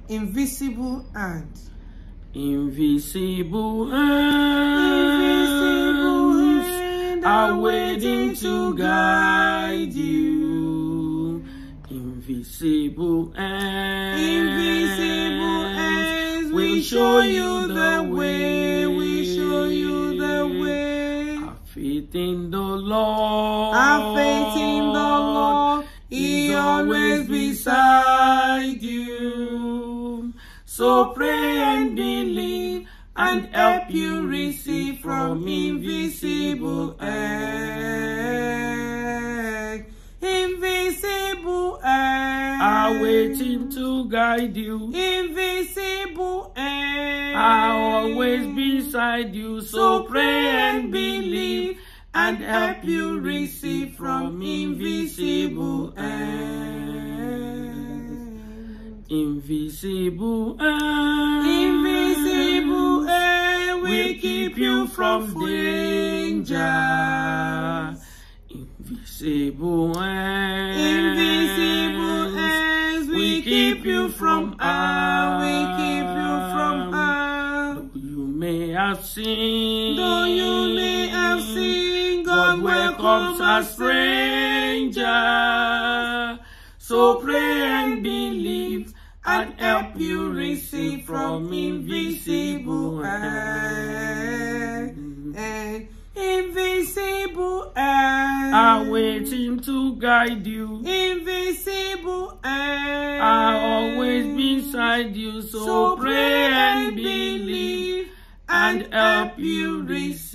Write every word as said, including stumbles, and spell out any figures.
invisible hand. Invisible hands Invisible hand are waiting to guide you. Invisible hands, Invisible hands will show you the way. We show you the way. Our faith in the Lord. Our faith in the Lord. He always beside you. So pray and believe and help you receive from invisible hand. Invisible hand are waiting to guide you. Invisible hand are always beside you. So pray and believe and help you receive from invisible hand. Invisible hand, invisible hand will keep you from danger. Invisible hands, invisible hands, we keep you from harm. We keep you from harm. Though you may have seen, though you may have seen, God welcomes a stranger. So pray and believe and help you receive from invisible hand. And invisible hand are waiting to guide you. Invisible hand are always beside you. So, so pray and believe and help you receive